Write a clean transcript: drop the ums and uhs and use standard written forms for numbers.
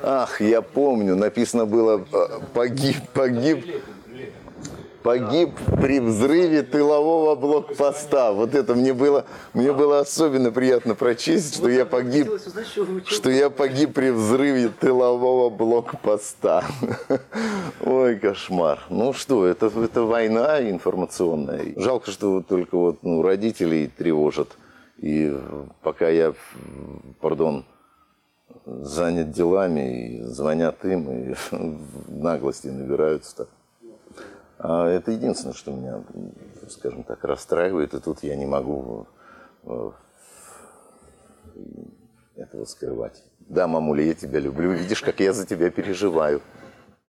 Ах, я помню, написано было погиб при взрыве тылового блокпоста. Вот это мне было особенно приятно прочесть, что я погиб при взрыве тылового блокпоста. Ой, кошмар. Ну что, это война информационная. Жалко, что только родителей тревожат. И пока я, занят делами, и звонят им, и наглости набираются. А это единственное, что меня, скажем так, расстраивает, и тут я не могу этого скрывать. Да, мамуля, я тебя люблю, видишь, как я за тебя переживаю.